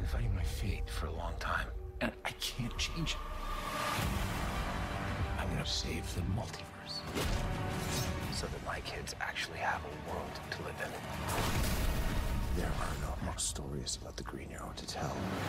been fighting my fate for a long time, and I can't change it. I'm gonna save the multiverse so that my kids actually have a world to live in. There are no more stories about the Green Arrow to tell.